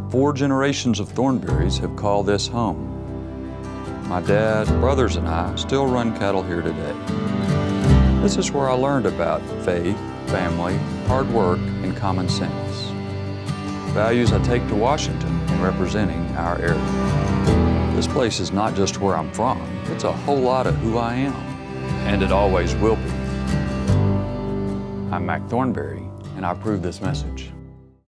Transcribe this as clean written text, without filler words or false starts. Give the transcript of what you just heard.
4 generations of Thornberrys have called this home. My dad, brothers, and I still run cattle here today. This is where I learned about faith, family, hard work, and common sense. Values I take to Washington in representing our area. This place is not just where I'm from, it's a whole lot of who I am, and it always will be. I'm Mac Thornberry, and I approve this message.